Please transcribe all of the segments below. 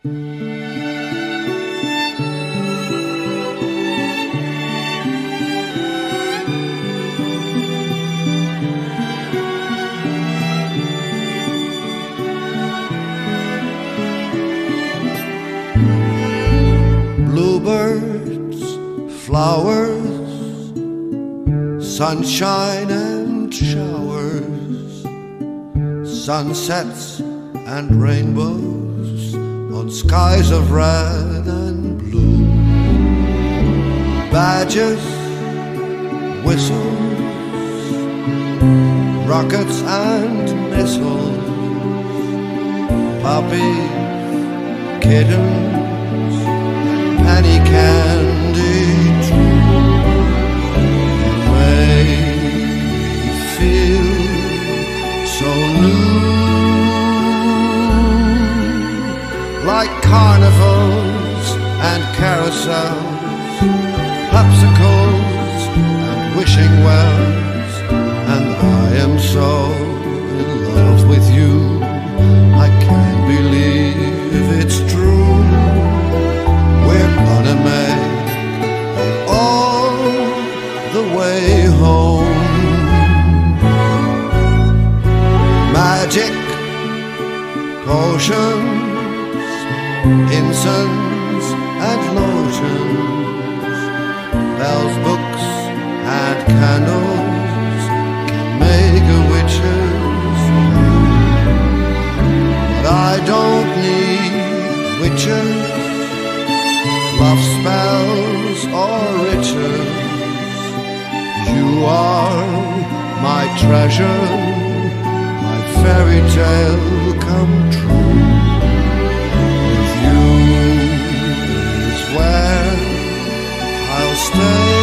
Bluebirds, flowers, sunshine and showers, sunsets and rainbows on skies of red and blue. Badgers, whistles, rockets and missiles, puppies, kittens, penny candy too. Make me feel so new, like carnivals and carousels, popsicles and wishing wells. And I am so in love with you, I can't believe it's true. We're gonna make it all the way home. Magic potions, incense and lotions, bells, books and candles can make a witch's tale. But I don't need witches, love spells or riches. You are my treasure, my fairy tale come true. With you is where I'll stay,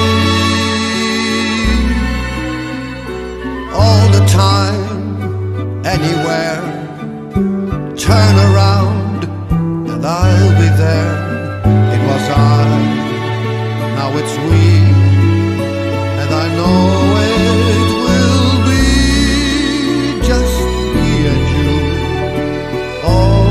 all the time, anywhere. Turn around and I'll be there. It was I, now it's we, and I know it will be just me and you all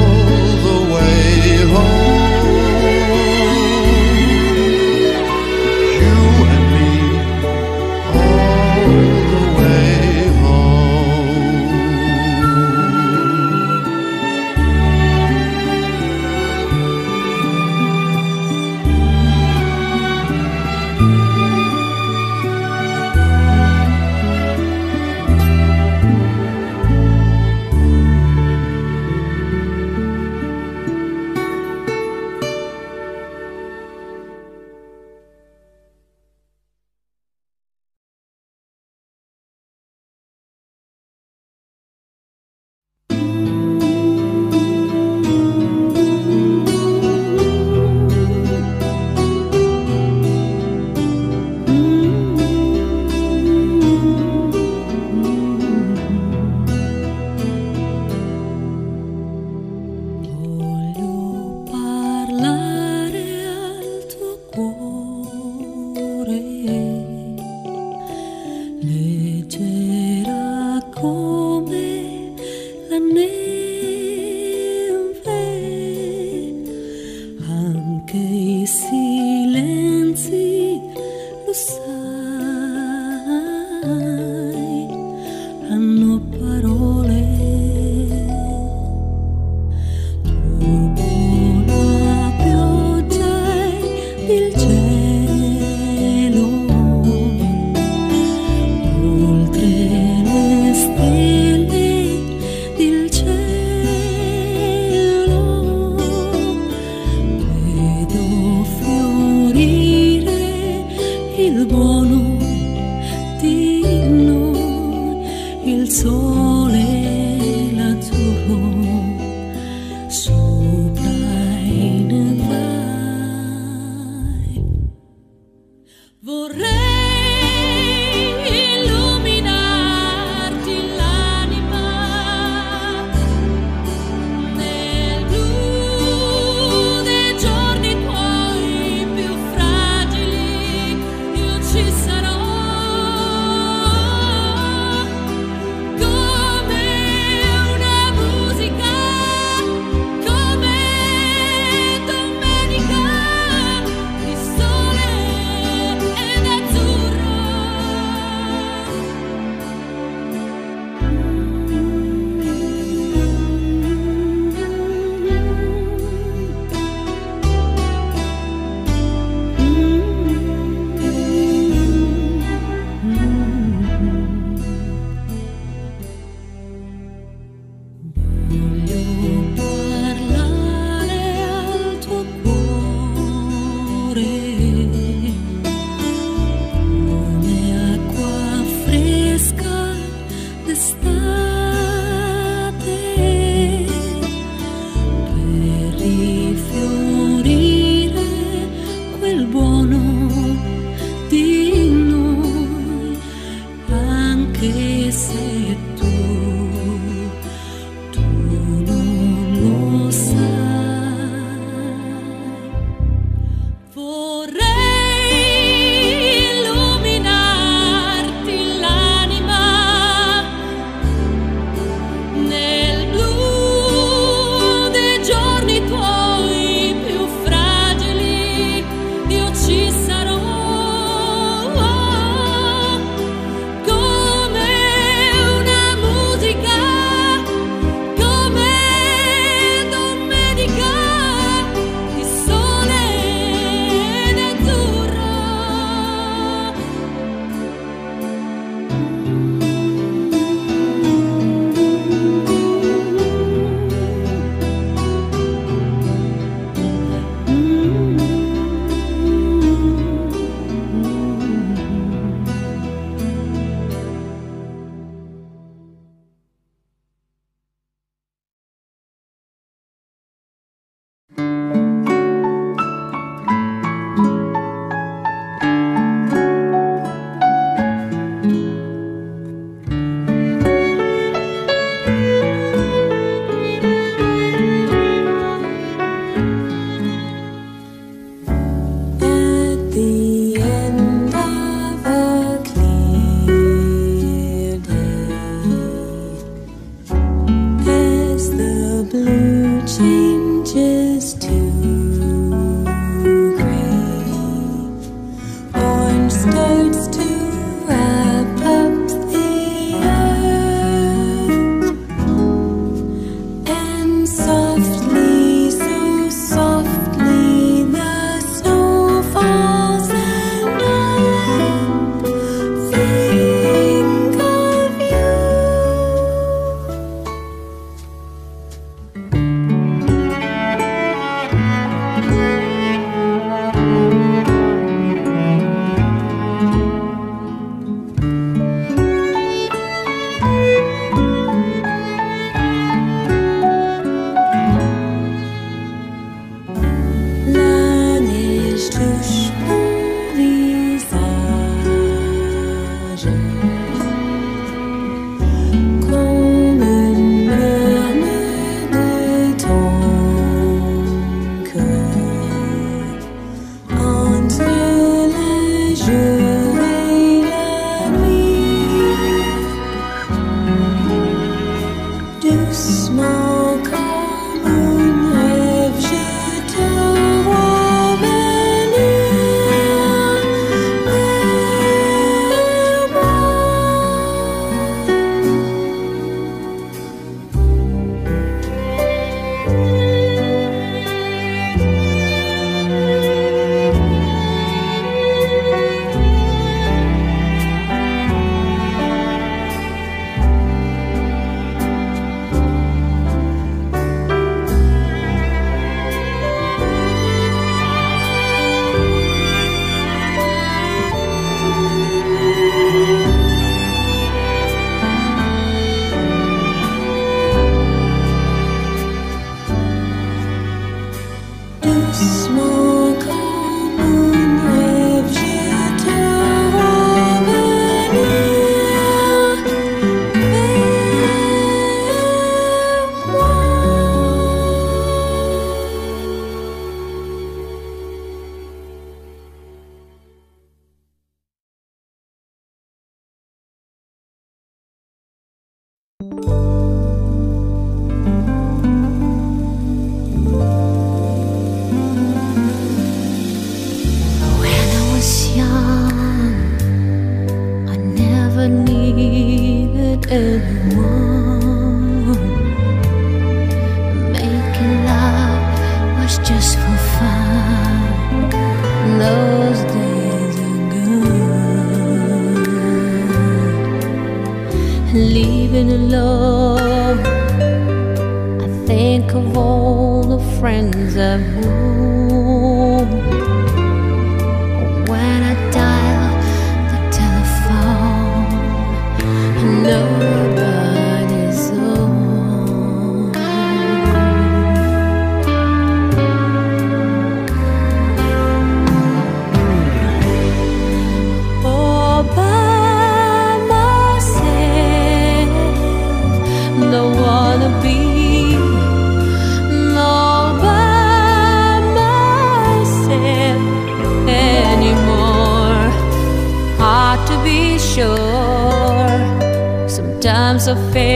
Sometimes I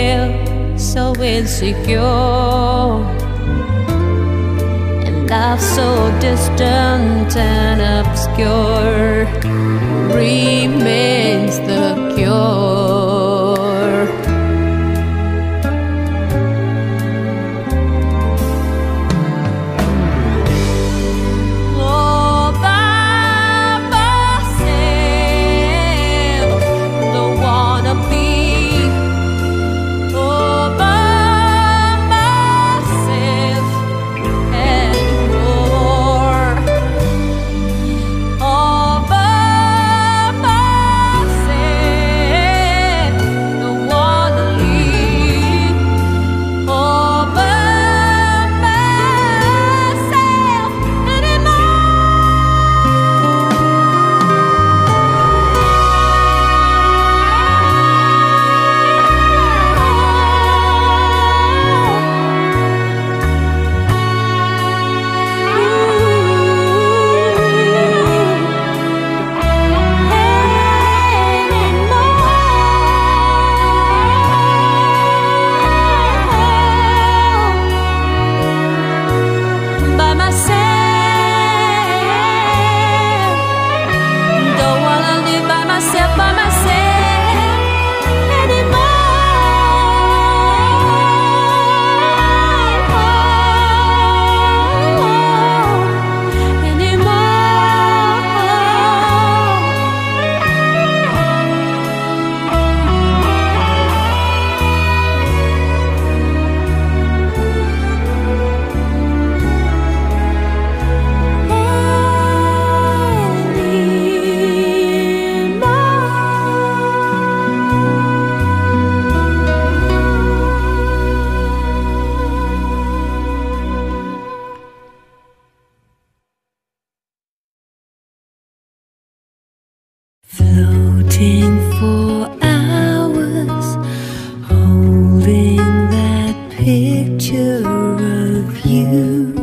feel so insecure, and love so distant and obscure remains the cure. floating for hours, holding that picture of you.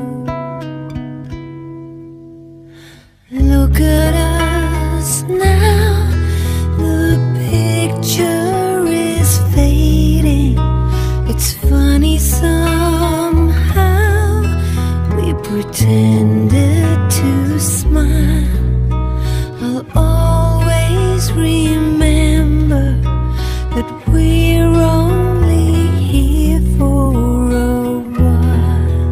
Look at us now, the picture is fading. It's funny somehow we pretended to smile. I'll always remember that we're only here for a while.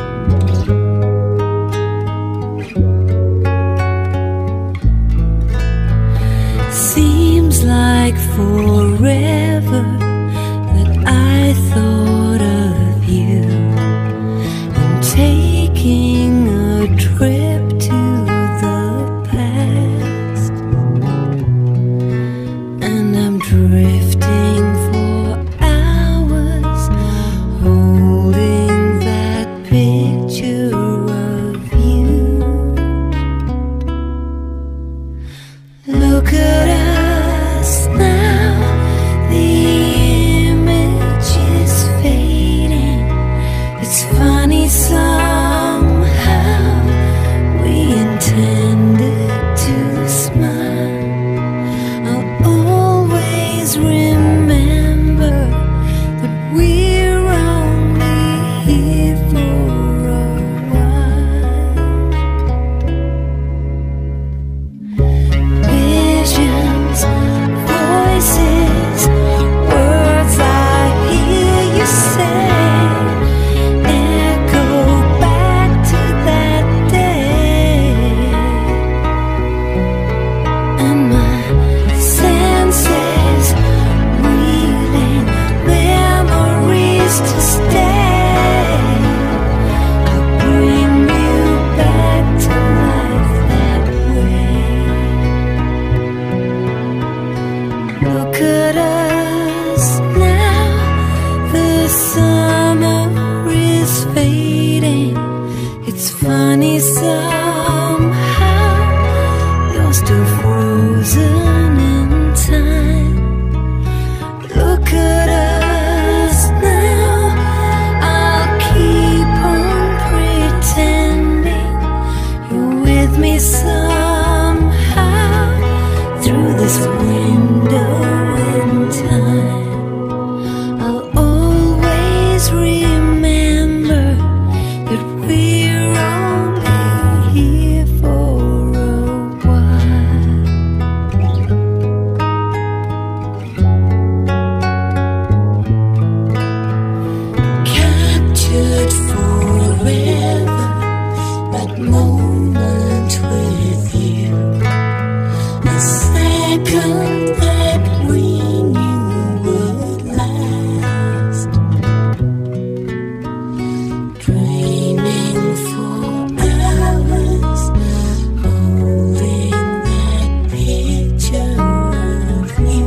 Seems like forever that I thought of you and taking a trip to the past, and I'm drifting for hours, holding that picture of you. Look at us now, the image is fading. It's funny somehow we intended to smile. I'll always remember that we're only here for a while. Visions, voices, words I hear you say echo back to that day, and my senses reeling memories to stay. I'll bring you back to life that way. Look at us now, the summer is fading. It's funny somehow you're still frozen in time. Look at us now, I'll keep on pretending you're with me somehow through this window in time. I'll always remember that we're only here for a while. Captured forever, that moment with you, the second that we knew would last. Dreaming for hours, holding that picture of you.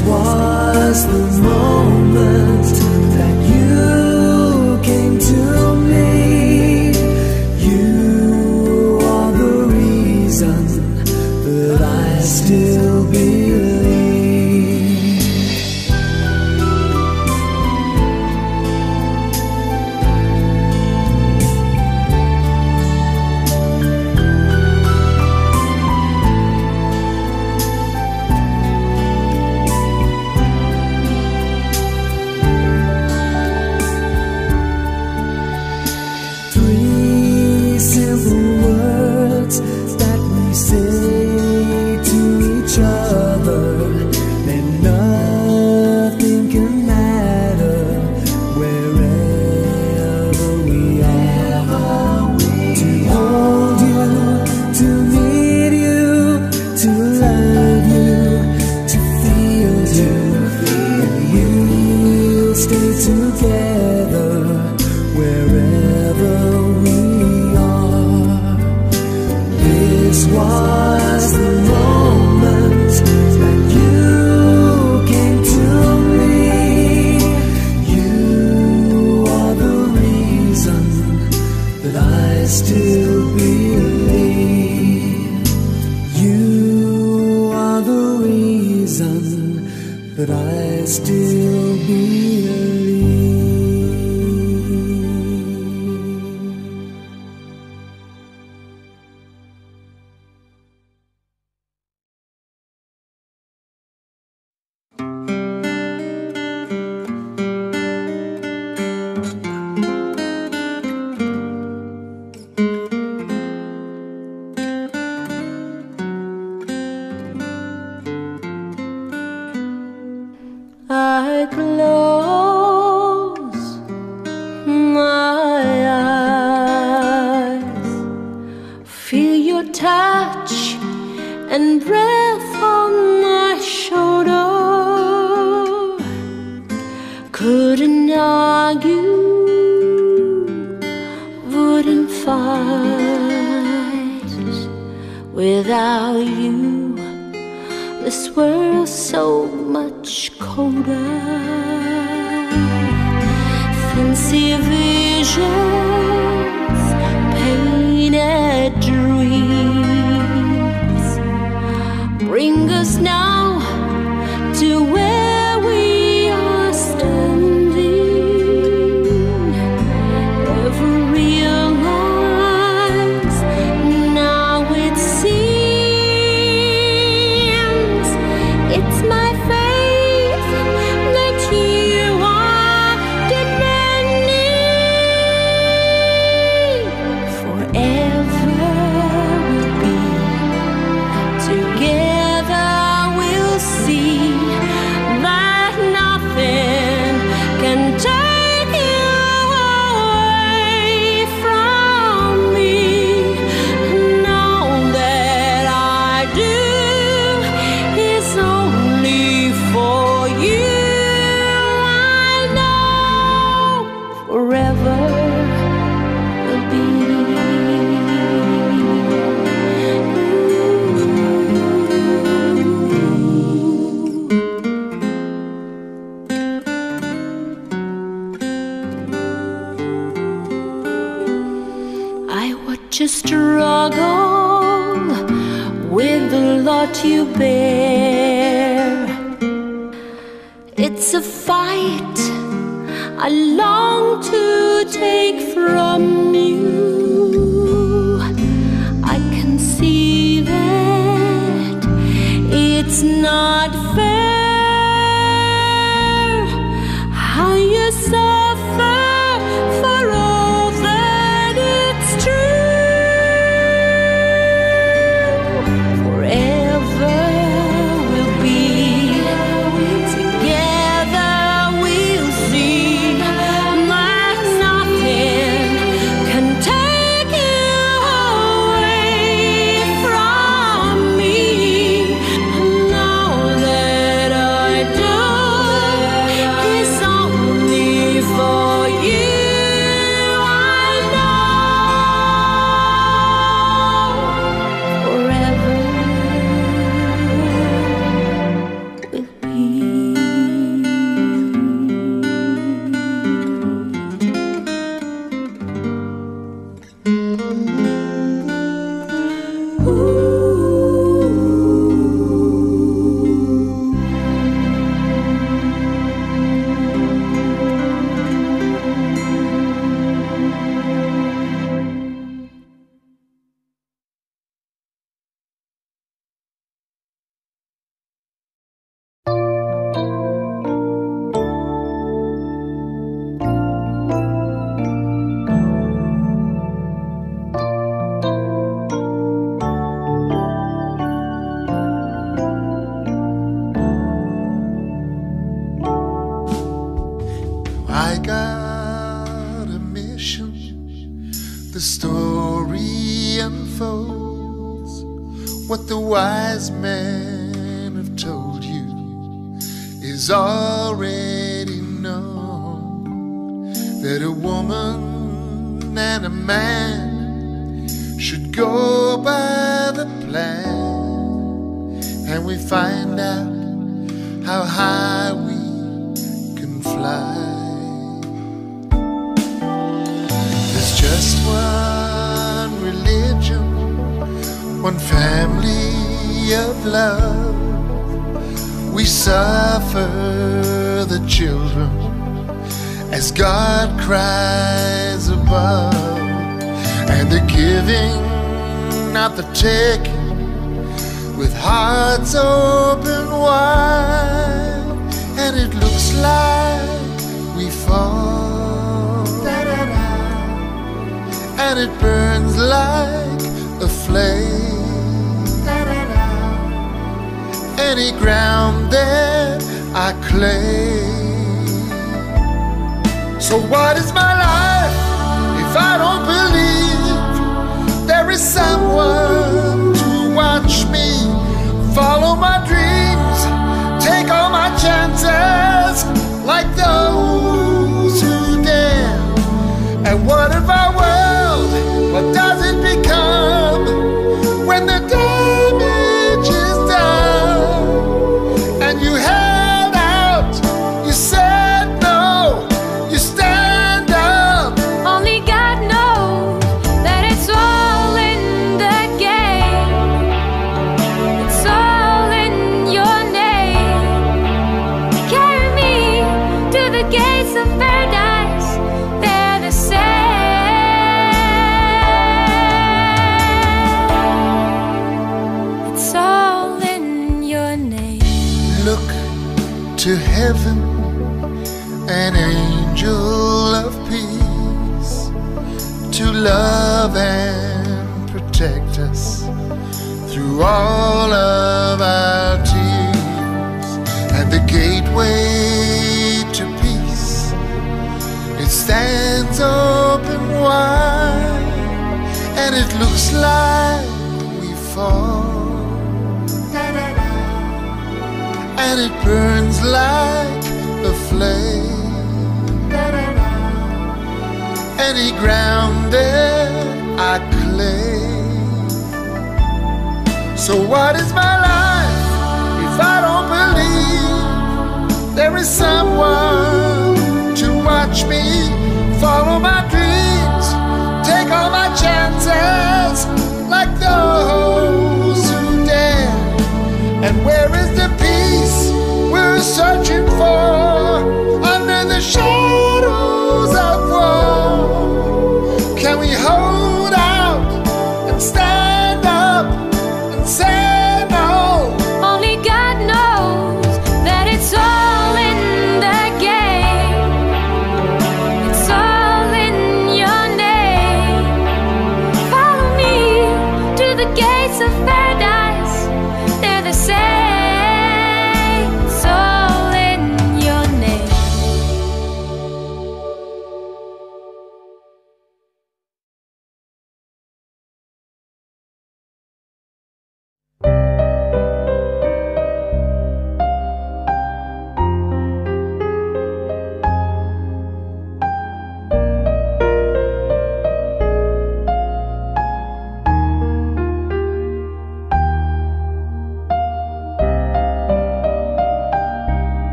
was the moment that you came to me. You are the reason that I still believe. I close my eyes, feel your touch and breath on my shoulder. Couldn't argue, wouldn't fight. Without you, this world's so much colder. Fancy visions, painted dreams bring us now to where we are standing. Never realize, now it seems it's my faith that you are demanding. Forever we'll be together, we'll see that nothing can take you away from me. Know that I do is only for you. I know forever will be. I watch you struggle with the lot you bear. It's a fight I long to take from you. I can see that it's not fair how you suffer for all that it's true. Forever we'll be together, we'll see that nothing can take you away from me. Know that I do is only for story unfolds, what the wise men have told you is already known, that a woman and a man should go by the plan, and we find out how high we can fly. There's just one religion, one family of love. We suffer the children as God cries above, and the giving, not the taking, with hearts open wide, and it looks like we fall, and it burns like a flame, any ground that I claim. So what is my life if I don't believe there is someone to watch me follow my dreams, take all my chances like those who dare? And what if our world, what does it become when the damage is done? And you held out, you said no, you stand up. Only God knows that it's all in the game. It's all in your name. Carry me to the gates of paradise. They're the same. It's all in your name. Look to heaven, an angel of peace, to love and protect us through all of our tears. And the gateway to peace, it stands open wide, and it looks like we fall, and it burns like a flame, any ground that I claim. So what is my life if I don't believe there is someone to watch me follow my dreams, take all my chances like those who dare? And where is the peace we're searching for under the shadows of war? Can we hold out and stand up and say no?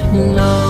Love